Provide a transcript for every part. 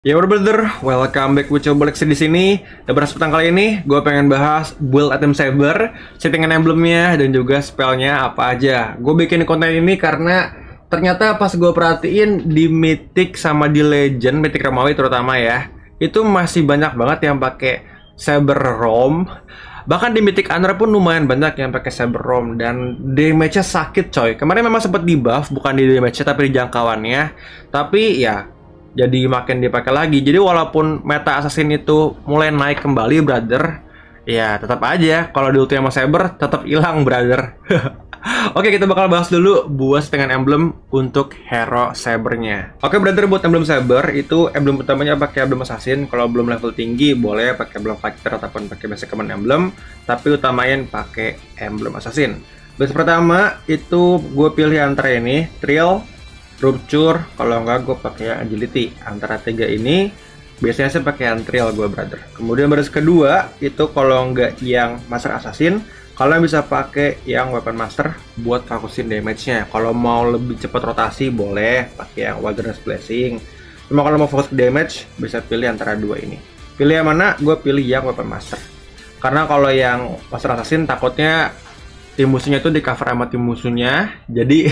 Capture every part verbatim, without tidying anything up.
Ya bro brother, welcome back with coba di sini. Dan pada kesempatan kali ini, gue pengen bahas build item Saber, settingan emblemnya, dan juga spellnya apa aja. Gue bikin konten ini karena ternyata pas gue perhatiin di Mythic sama di Legend, Mythic Romawi terutama ya, itu masih banyak banget yang pakai Saber Rom. Bahkan di Mythic Honor pun lumayan banyak yang pakai Saber Rom dan damage-nya sakit coy. Kemarin memang sempat di buff, bukan di damage-nya tapi di jangkauannya. Tapi ya jadi makin dipakai lagi. Jadi walaupun meta assassin itu mulai naik kembali brother, ya tetap aja kalau di ulti sama Saber tetap hilang brother. Oke, kita bakal bahas dulu buat settingan emblem untuk hero Sabernya. Oke brother, buat emblem Saber itu emblem utamanya pakai emblem assassin. Kalau belum level tinggi boleh pakai emblem fighter ataupun pakai basic common emblem, tapi utamain pakai emblem assassin. Base pertama itu gue pilih antara ini Trill, Rupture, kalau enggak gue pakai yang Agility. Antara tiga ini biasanya saya pakai yang Trill gue brother. Kemudian baris kedua itu kalau enggak yang Master Assassin, kalian bisa pakai yang Weapon Master buat fokusin damage-nya. Kalau mau lebih cepat rotasi boleh pakai yang Wilderness Blessing. Cuma kalau mau fokus ke damage bisa pilih antara dua ini. Pilih yang mana? Gue pilih yang Weapon Master. Karena kalau yang Master Assassin takutnya tim musuhnya itu di cover sama tim musuhnya, jadi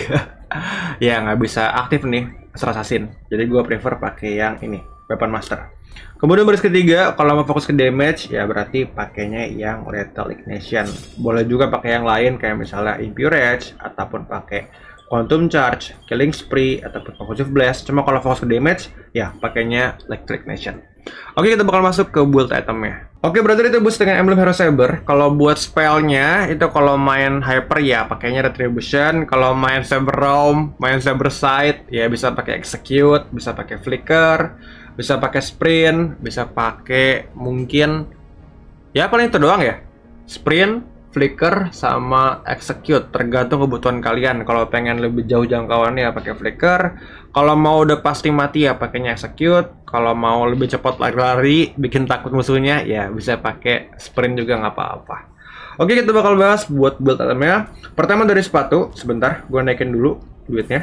ya nggak bisa aktif nih Master Assassin. Jadi gue prefer pakai yang ini Weapon Master. Kemudian baris ketiga, kalau mau fokus ke damage ya berarti pakainya yang Lethal Ignition. Boleh juga pakai yang lain kayak misalnya Impure Edge ataupun pakai Quantum Charge, Killing Spree ataupun Concussive Blast. Cuma kalau fokus ke damage ya pakainya Lethal Ignition. Oke, kita bakal masuk ke build itemnya. Oke brother, itu boost dengan emblem hero Saber. Kalau buat spellnya itu kalau main hyper ya pakainya Retribution. Kalau main Saber Realm, main Saber Sight ya bisa pakai Execute, bisa pakai Flicker, bisa pakai Sprint, bisa pakai mungkin ya paling itu doang ya. Sprint, Flicker sama Execute, tergantung kebutuhan kalian. Kalau pengen lebih jauh jangkauannya ya pakai Flicker. Kalau mau udah pasti mati ya pakainya Execute. Kalau mau lebih cepat lari-lari, bikin takut musuhnya ya bisa pakai Sprint juga nggak apa-apa. Oke, kita bakal bahas buat build itemnya. Pertama dari sepatu, sebentar gue naikin dulu duitnya.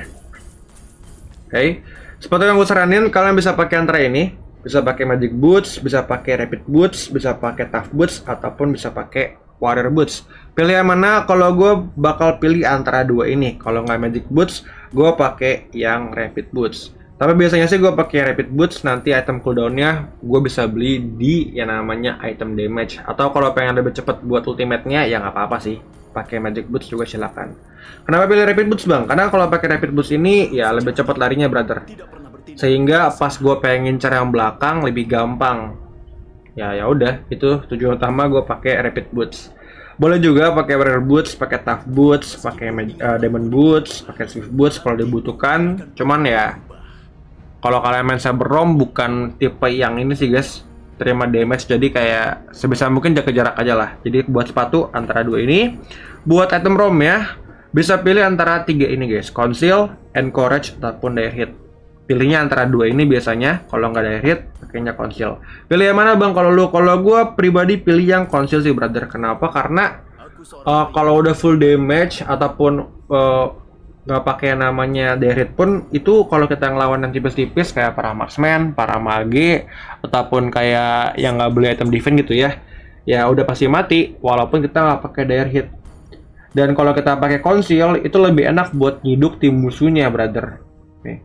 Oke, sepatu yang gue saranin kalian bisa pakai antara ini. Bisa pakai Magic Boots, bisa pakai Rapid Boots, bisa pakai Tough Boots, ataupun bisa pakai Warrior Boots. Pilih yang mana? Kalau gue bakal pilih antara dua ini. Kalau nggak Magic Boots, gue pakai yang Rapid Boots. Tapi biasanya sih gue pakai Rapid Boots. Nanti item cooldownnya gue bisa beli di yang namanya item damage. Atau kalau pengen lebih cepat buat ultimate-nya ya nggak apa-apa sih. Pakai Magic Boots juga silakan. Kenapa pilih Rapid Boots bang? Karena kalau pakai Rapid Boots ini ya lebih cepat larinya brother. Sehingga pas gue pengen cari yang belakang lebih gampang. Ya ya udah, itu tujuan utama gue pakai Rapid Boots. Boleh juga pakai Warrior Boots, pakai Tough Boots, pakai uh, Demon Boots, pakai Swift Boots kalau dibutuhkan. Cuman ya kalau kalian main Saber Rom bukan tipe yang ini sih guys, terima damage, jadi kayak sebisa mungkin jaga jarak aja lah. Jadi buat sepatu antara dua ini. Buat item Rom ya bisa pilih antara tiga ini guys, Conceal, Encourage ataupun Dire Hit. Pilihnya antara dua ini biasanya. Kalau nggak Dire Hit pakainya Conceal. Pilih yang mana bang? Kalau lu, kalau gue pribadi pilih yang Conceal sih brother. Kenapa? Karena uh, kalau udah full damage ataupun uh, nggak pakai namanya Dire Hit pun itu kalau kita ngelawan yang tipis-tipis kayak para marksman, para mage ataupun kayak yang nggak beli item defense gitu ya, ya udah pasti mati walaupun kita nggak pakai Dire Hit. Dan kalau kita pakai Conceal itu lebih enak buat nyiduk tim musuhnya brother. Nih.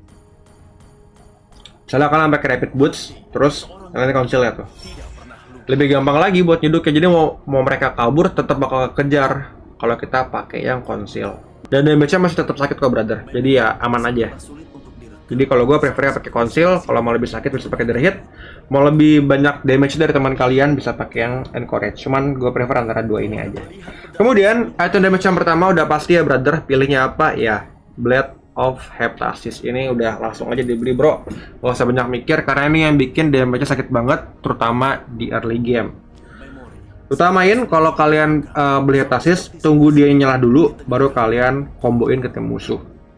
Misalnya kalian pakai Rapid Boots, terus kalian Conceal ya tuh. Lebih gampang lagi buat nyiduknya, jadi mau mau mereka kabur tetap bakal kejar kalau kita pakai yang Conceal. Dan damage-nya masih tetap sakit kok brother, jadi ya aman aja. Jadi kalau gue prefernya pakai Conceal, kalau mau lebih sakit bisa pakai Dire Hit. Mau lebih banyak damage dari teman kalian bisa pakai yang Encourage. Cuman gue prefer antara dua ini aja. Kemudian item damage yang pertama udah pasti ya brother, pilihnya apa ya? Blade of Heptasis. Ini udah langsung aja dibeli bro, gak usah banyak mikir karena ini yang bikin damage-nya sakit banget, terutama di early game. Utamain kalau kalian uh, beli Heptasis, tunggu dia nyala dulu baru kalian komboin ke tim musuh.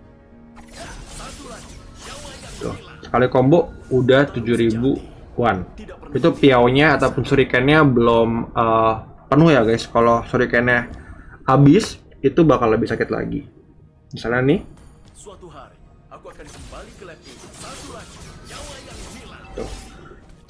Tuh, sekali combo udah tujuh ribu won. Itu piaunya ataupun shurikennya belum uh, penuh ya guys. Kalau shurikennya habis itu bakal lebih sakit lagi. Misalnya nih, suatu hari aku akan kembali ke lab ini. Satu lagi nyawa yang hilang. Tuh.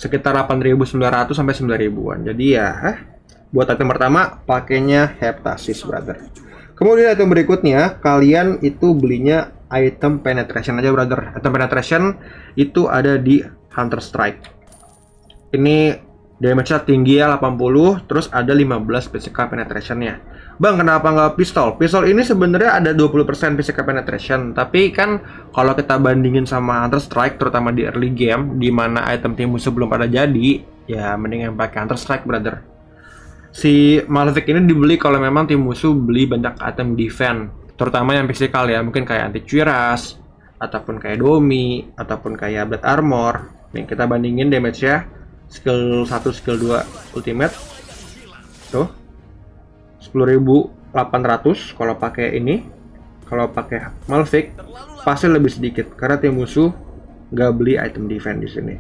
sekitar delapan ribu sembilan ratus sampai sembilan ribuan. Jadi ya, eh, buat item pertama pakainya Heptasis, brother. Kemudian item berikutnya, kalian itu belinya item penetration aja, brother. Item penetration itu ada di Hunter Strike. Ini damage-nya tinggi ya, delapan puluh, terus ada lima belas physical penetration-nya. Bang, kenapa nggak pistol? Pistol ini sebenarnya ada dua puluh persen physical penetration, tapi kan kalau kita bandingin sama Hunter Strike, terutama di early game, di mana item tim musuh belum pada jadi, ya mendingan pakai Hunter Strike, brother. Si Malefic ini dibeli kalau memang tim musuh beli banyak item defense, terutama yang physical ya, mungkin kayak anti cuirass, ataupun kayak Domi, ataupun kayak Blood Armor. Nih, kita bandingin damage-nya, skill satu, skill dua, ultimate. Tuh, sepuluh ribu delapan ratus kalau pakai ini. Kalau pakai Malefic pasti lebih sedikit karena tim musuh nggak beli item defense di sini.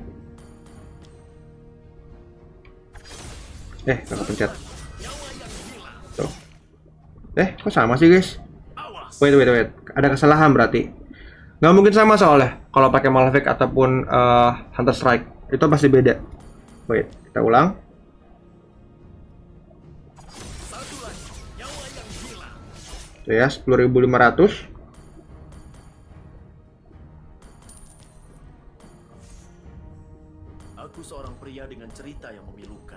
Eh, nggak kepencet. Tuh. Eh, kok sama sih, guys? Wait, wait, wait. Ada kesalahan berarti. Nggak mungkin sama soalnya. Kalau pakai Malefic ataupun uh, Hunter Strike itu pasti beda. Wait, kita ulang. Tuh ya, sepuluh ribu lima ratus. Aku seorang pria dengan cerita yang memilukan.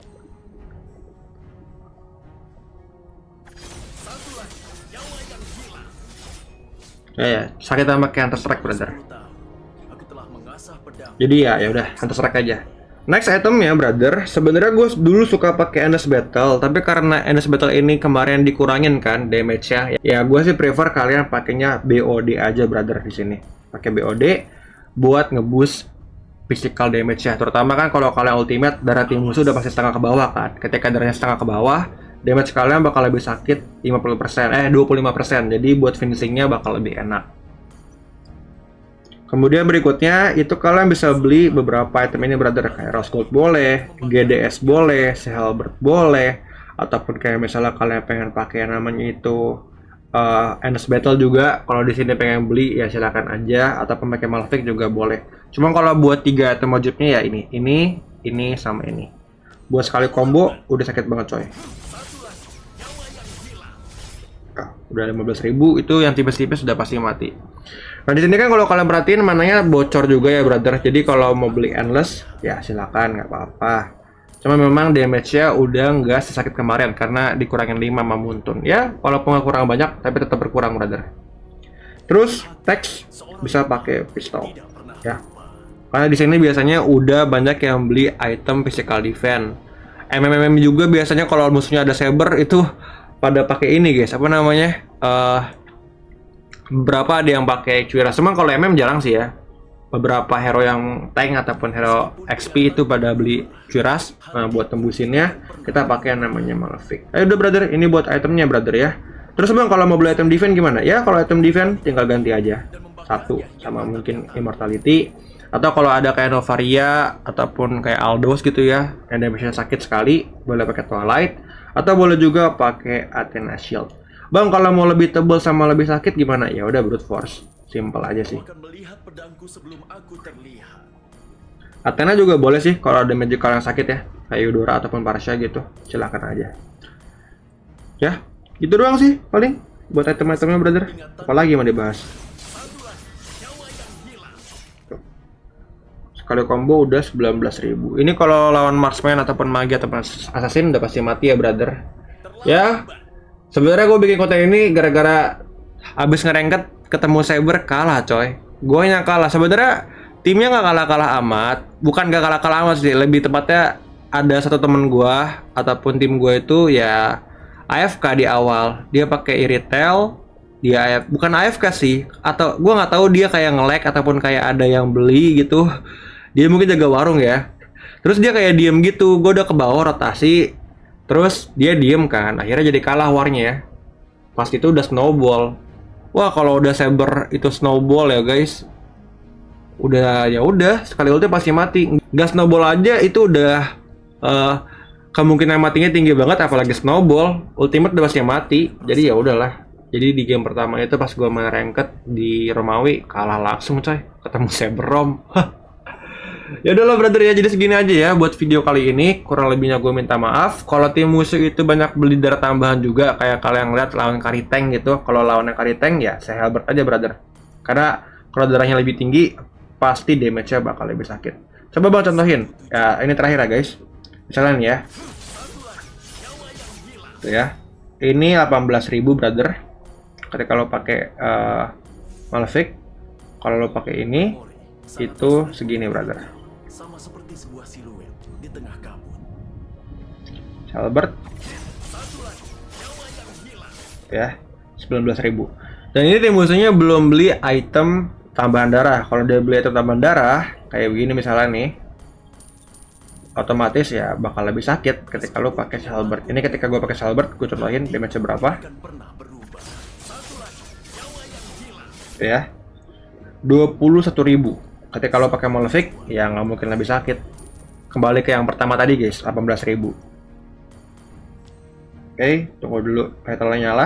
Satu lagi, nyawa yang gila. Ya, ya, sakit sama kayak Hunter Strike, brother. Aku telah mengasah pedang. Jadi ya, ya udah Hunter Strike aja. Next item ya, brother. Sebenarnya gue dulu suka pakai Endless Battle, tapi karena Endless Battle ini kemarin dikurangin kan damage-nya, ya gue sih prefer kalian pakainya B O D aja, brother, di sini. Pakai B O D buat ngeboost physical damage-nya. Terutama kan kalau kalian ultimate, darah tim musuh udah pasti setengah ke bawah kan. Ketika darahnya setengah ke bawah, damage kalian bakal lebih sakit lima puluh persen, eh dua puluh lima persen. Jadi buat finishing-nya bakal lebih enak. Kemudian berikutnya itu kalian bisa beli beberapa item ini, brother, kayak Rose Gold boleh, G D S boleh, Halberd boleh, ataupun kayak misalnya kalian pengen pakai namanya itu uh, Endless Battle juga. Kalau di sini pengen beli ya silakan aja, ataupun pakai Malefic juga boleh. Cuma kalau buat tiga item wajibnya ya ini, ini, ini sama ini. Buat sekali combo udah sakit banget, coy. Ah, udah lima belas ribu, itu yang tipis-tipis sudah pasti mati. Nah di sini kan kalau kalian perhatiin mananya bocor juga ya, brother. Jadi kalau mau beli endless ya silakan, nggak apa-apa. Cuma memang damage-nya udah nggak sesakit kemarin karena dikurangin lima sama Muntun. Ya walaupun nggak kurang banyak tapi tetap berkurang, brother. Terus teks bisa pakai pistol ya. Karena di sini biasanya udah banyak yang beli item physical defense. M M M juga biasanya kalau musuhnya ada saber itu pada pakai ini, guys. Apa namanya? Uh, Beberapa ada yang pakai cuirass, cuman kalau M M jarang sih ya. Beberapa hero yang tank ataupun hero X P itu pada beli cuirass. Nah, buat tembusinnya kita pakai yang namanya Malefic. Ayo udah, brother, ini buat itemnya, brother ya. Terus bang, kalau mau beli item defense gimana? Ya kalau item defense tinggal ganti aja satu sama mungkin Immortality. Atau kalau ada kayak Novaria ataupun kayak Aldos gitu ya, yang damage-nya sakit sekali, boleh pakai Twilight. Atau boleh juga pakai Athena Shield. Bang, kalau mau lebih tebal sama lebih sakit gimana? Ya udah brute force, simple aja sih. Athena juga boleh sih kalau ada magical yang sakit ya, kayak Eudora ataupun Parsha gitu, silahkan aja. Ya, gitu doang sih paling buat item-itemnya, brother. Apalagi mau dibahas? Tuh. Sekali combo udah sembilan belas ribu. Ini kalau lawan marksman ataupun magi ataupun assassin udah pasti mati ya, brother. Ya. Sebenarnya gue bikin konten ini gara-gara abis ngerengket ketemu Saber kalah, coy. Gue yang kalah. Sebenarnya timnya nggak kalah-kalah amat. Bukan nggak kalah-kalah amat sih. Lebih tepatnya ada satu temen gue ataupun tim gue itu ya A F K di awal. Dia pakai Iritel. Dia A F, bukan A F K sih. Atau gue nggak tahu dia kayak nge-lag ataupun kayak ada yang beli gitu. Dia mungkin jaga warung ya. Terus dia kayak diem gitu. Gue udah ke bawah rotasi. Terus dia diem kan, akhirnya jadi kalah warnya. Pas itu udah snowball. Wah, kalau udah saber itu snowball ya guys, udah ya udah sekali ulti pasti mati. Gas snowball aja itu udah uh, kemungkinan matinya tinggi banget, apalagi snowball. Ultimate udah pasti mati. Jadi ya udahlah. Jadi di game pertama itu pas gua main ranked di Romawi kalah langsung, coy. Ketemu Saber Rom. Ya udah lah brother ya, jadi segini aja ya buat video kali ini. Kurang lebihnya gue minta maaf. Kalau tim musuh itu banyak beli darah tambahan juga, kayak kalian lihat lawan Kari Tank gitu. Kalau lawan yang Kari Tank ya saya Halberd aja brother. Karena kalau darahnya lebih tinggi, pasti damage-nya bakal lebih sakit. Coba bang contohin. Ya ini terakhir ya guys. Misalnya nih ya. Tuh ya. Ini delapan belas ribu brother. Ketika lo pakai uh, Malefic, kalau lo pakai ini itu segini brother. Sama seperti sebuah siluet di tengah kabut. Halberd ya sembilan belas ribu. Dan ini tim musuhnya belum beli item tambahan darah. Kalau dia beli item tambahan darah kayak begini misalnya nih, otomatis ya bakal lebih sakit ketika lo pakai Halberd. Ini ketika gue pakai Halberd, gue contohin damage berapa ya, dua puluh satu ribu. Ketika lo pakai Malefic ya nggak mungkin lebih sakit. Kembali ke yang pertama tadi guys, delapan belas ribu. Oke, tunggu dulu title-nya nyala.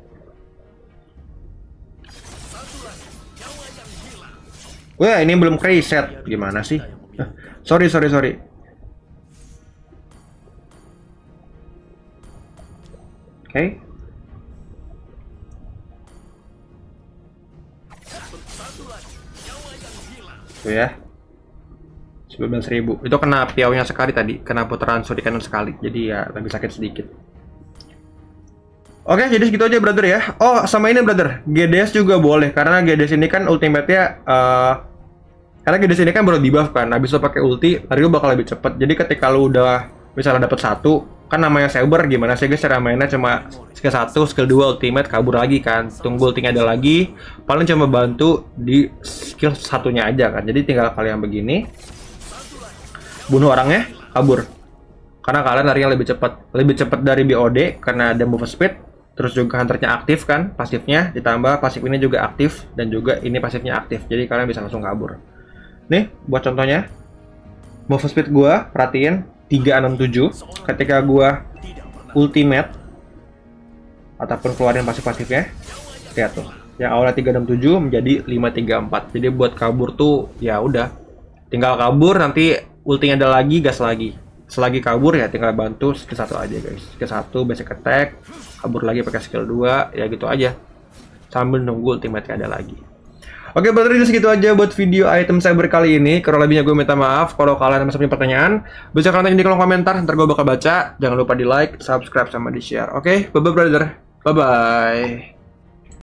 Wah, ini belum reset. Gimana sih? sorry, sorry, sorry. Oke. Tuh ya. sembilan belas ribu. Itu kena piaunya sekali tadi, kena putaran suri kanan sekali. Jadi ya lebih sakit sedikit. Oke, jadi segitu aja brother ya. Oh, sama ini brother, G D S juga boleh karena G D S ini kan ultimate-nya uh, karena G D S ini kan baru di buff kan. Habis lo pakai ulti, lari lo bakal lebih cepet. Jadi ketika lo udah misalnya dapet satu, kan namanya Saber gimana sih guys cara mainnya, cuma skill satu, skill dua ultimate kabur lagi kan. Tunggu ultinya ada lagi, paling cuma bantu di skill satunya aja kan. Jadi tinggal kalian begini, bunuh orangnya, kabur. Karena kalian larinya lebih cepat, lebih cepat dari B O D karena ada move speed. Terus juga hunternya aktif kan, pasifnya ditambah pasif ini juga aktif dan juga ini pasifnya aktif. Jadi kalian bisa langsung kabur. Nih, buat contohnya, move speed gua perhatiin tiga enam tujuh. Ketika gua ultimate ataupun keluarin pasif-pasifnya, lihat tuh. Yang awalnya tiga enam tujuh menjadi lima tiga empat. Jadi buat kabur tuh ya udah. Tinggal kabur, nanti ultinya ada lagi, gas lagi. Selagi kabur ya tinggal bantu skill satu aja guys. Skill satu basic attack, kabur lagi pakai skill dua, ya gitu aja. Sambil nunggu ultimate ada lagi. Oke, berarti segitu aja buat video item Saber kali ini. Kurang lebihnya gue minta maaf. Kalau kalian masih punya pertanyaan, bisa kalian tanya di kolom komentar, ntar gue bakal baca. Jangan lupa di like, subscribe, sama di share. Oke, bye-bye brother. Bye-bye.